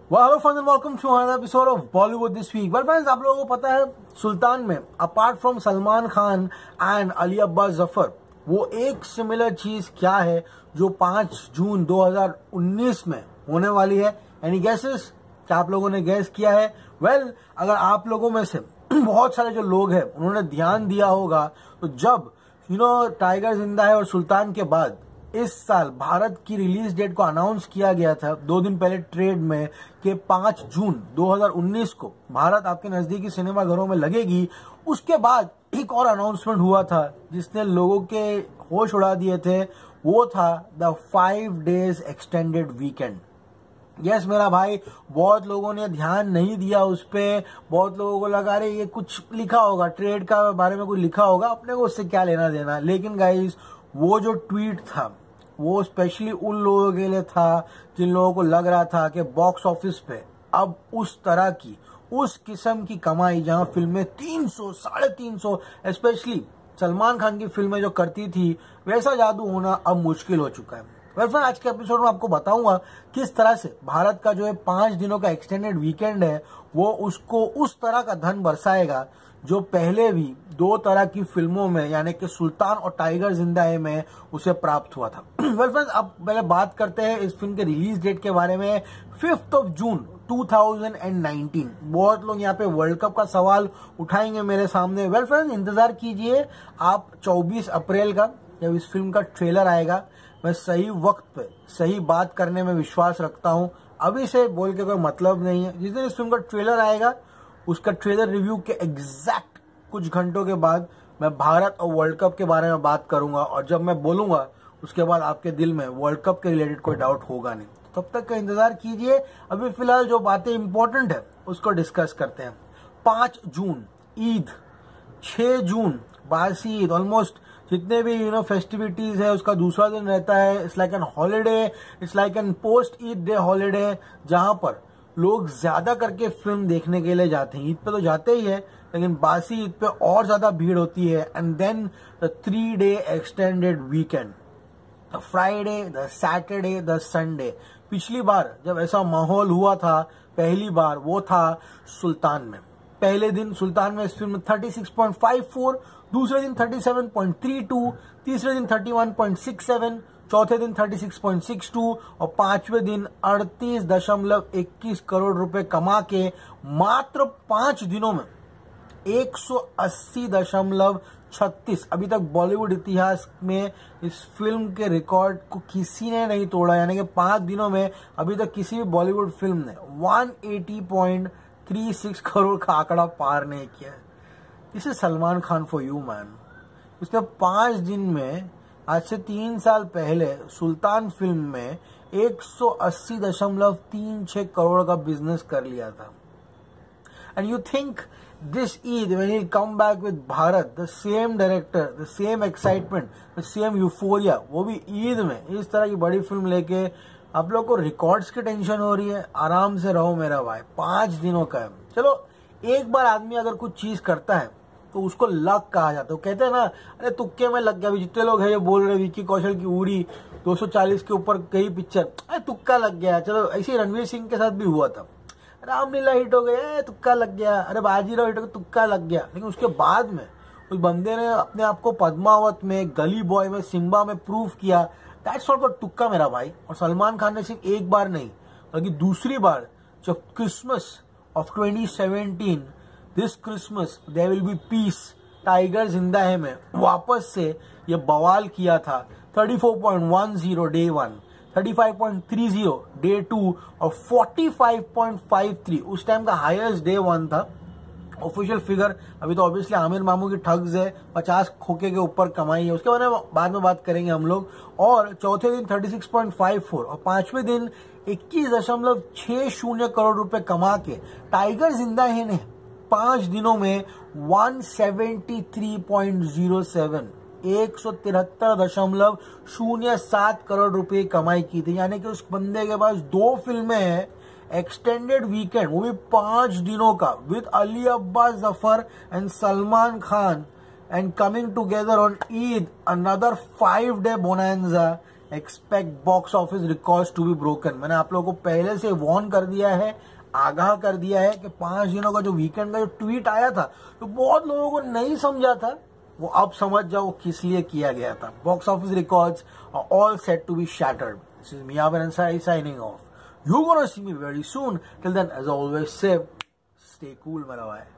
Well, hello friends and welcome to another episode of Bollywood this week. Well friends, आप लोगों को पता है सुल्तान में apart from Salman Khan and Ali Abbas Zafar वो एक सिमिलर चीज क्या है जो 5 जून 2019 में होने वाली है? Any guesses? क्या आप लोगों ने गैस किया है? वेल, अगर आप लोगों में से बहुत सारे जो लोग हैं उन्होंने ध्यान दिया होगा तो जब टाइगर जिंदा है और सुल्तान के बाद इस साल भारत की रिलीज डेट को अनाउंस किया गया था 2 दिन पहले ट्रेड में कि 5 जून 2019 को भारत आपके नजदीकी सिनेमा घरों में लगेगी। उसके बाद एक और अनाउंसमेंट हुआ था जिसने लोगों के होश उड़ा दिए थे, वो था the 5 days extended weekend. Yes मेरा भाई, बहुत लोगों ने ध्यान नहीं दिया उस पे, बहुत लोगों को लगा रहे ये कुछ लिखा होगा, ट्रेड का बारे में कुछ लिखा होगा, अपने को उससे क्या लेना देना। लेकिन गाइज, वो जो ट्वीट था वो स्पेशली उन लोगों के लिए था जिन लोगों को लग रहा था कि बॉक्स ऑफिस पे अब उस तरह की उस किस्म की कमाई जहां फिल्में 300 350 स्पेशली सलमान खान की फिल्में जो करती थी वैसा जादू होना अब मुश्किल हो चुका है। वेल फ्रेंड, आज के एपिसोड में आपको बताऊंगा किस तरह से भारत का जो है 5 दिनों का एक्सटेंडेड वीकेंड है वो उसको उस तरह का धन बरसाएगा जो पहले भी 2 तरह की फिल्मों में यानी कि सुल्तान और टाइगर जिंदा है में उसे प्राप्त हुआ था। वेल फ्रेंड्स, अब पहले बात करते हैं इस फिल्म के रिलीज डेट के बारे में। 5 जून 2019। बहुत लोग यहाँ पे वर्ल्ड कप का सवाल उठाएंगे मेरे सामने। वेल फ्रेंड्स, इंतजार कीजिए आप 24 अप्रैल का, जब इस फिल्म का ट्रेलर आएगा। मैं सही वक्त पे सही बात करने में विश्वास रखता हूँ, अभी से बोल के कोई मतलब नहीं है। जिस दिन इस फिल्म का ट्रेलर आएगा उसका ट्रेलर रिव्यू के एग्जैक्ट कुछ घंटों के बाद मैं भारत और वर्ल्ड कप के बारे में बात करूंगा, और जब मैं बोलूंगा उसके बाद आपके दिल में वर्ल्ड कप के रिलेटेड कोई डाउट होगा नहीं। तो तब तक का इंतजार कीजिए। अभी फिलहाल जो बातें इंपॉर्टेंट है उसको डिस्कस करते हैं। 5 जून ईद, 6 जून बासी ईद, ऑलमोस्ट जितने भी फेस्टिविटीज है उसका दूसरा दिन रहता है। It's like an holiday, it's like an post Eid day holiday, जहां पर लोग ज्यादा करके फिल्म देखने के लिए जाते हैं। ईद पे तो जाते ही है, लेकिन बासी ईद पे और ज्यादा भीड़ होती है। And then the 3 day extended weekend, the Friday, the Saturday, the Sunday. पिछली बार जब ऐसा माहौल हुआ था पहली बार वो था सुल्तान में। पहले दिन सुल्तान में इस फिल्म में 36.54, दूसरे दिन 37.32, तीसरे दिन 31.67, चौथे दिन 36.62 और 5वें दिन 38.21 करोड़ रुपए कमा के मात्र 5 दिनों में 180.36। अभी तक बॉलीवुड इतिहास में इस फिल्म के रिकॉर्ड को किसी ने नहीं तोड़ा, यानी कि 5 दिनों में अभी तक किसी भी बॉलीवुड फिल्म ने 180.36 करोड़ का आंकड़ा पार नहीं किया। This is Salman Khan for you man. उसने 5 दिन में, आज से 3 साल पहले सुल्तान फिल्म में 180.36 करोड़ का बिजनेस कर लिया था। And you think this Eid when he come back with Bharat, the same director, the same excitement, the same euphoria, वो भी ईद में इस तरह की बड़ी फिल्म लेके आप लोग को रिकॉर्ड्स की टेंशन हो रही है? आराम से रहो मेरा भाई, 5 दिनों का है। चलो, एक बार आदमी अगर कुछ चीज करता है तो उसको लक कहा जाता है। कहते हैं ना, अरे तुक्के में लग गया। अभी जितने लोग हैं ये बोल रहे विक्की कौशल की उड़ी 240 के ऊपर कई पिक्चर, अरे तुक्का लग गया। चलो, ऐसे ही रणवीर सिंह के साथ भी हुआ था। रामलीला हिट हो गया, तुक्का लग गया। अरे बाजीराव हिट हो गया, तुक्का लग गया। लेकिन उसके बाद में उस बंदे ने अपने आप को पद्मावत में, गली बॉय में, सिम्बा में प्रूव किया। दैट्स नॉट अ तुक्का मेरा भाई। और सलमान खान ने सिर्फ एक बार नहीं बल्कि दूसरी बार, जब Christmas of 2017, this Christmas there will be peace, Tiger Zinda Hai में वापस से ये बवाल किया था। 34.10 डे 1, 35.30 डे 2 और 45.53 उस टाइम का हाईएस्ट डे 1 था। ऑफिशियल फिगर अभी तो ऑब्वियसली आमिर मामू की ठग्स है, 50 खोखे के ऊपर कमाई है, उसके बारे में बाद में बात करेंगे हम लोग। और चौथे दिन 36.54 और 5वें दिन 21.60 करोड़ रुपए कमा के टाइगर जिंदा है ने 5 दिनों में 173.07, 173.07 करोड़ रुपए कमाई की थी। यानी कि उस बंदे के पास 2 फिल्में हैं एक्सटेंडेड वीकेंड, वो भी 5 दिनों का, with Ali Abbas Zafar and Salman Khan, and coming together on Eid, another 5 day bonanza expect box office records to be broken. मैंने आप लोगों को पहले से वार्न कर दिया है, आगाह कर दिया है कि 5 दिनों का जो वीकेंड का जो ट्वीट आया था तो बहुत लोगों को नहीं समझा था, वो अब समझ जाओ किस लिए किया गया था। Box office records are all set to be shattered. This is Miyavan Ansari signing off. You're gonna see me very soon. Till then, as always, say, stay cool, my boy.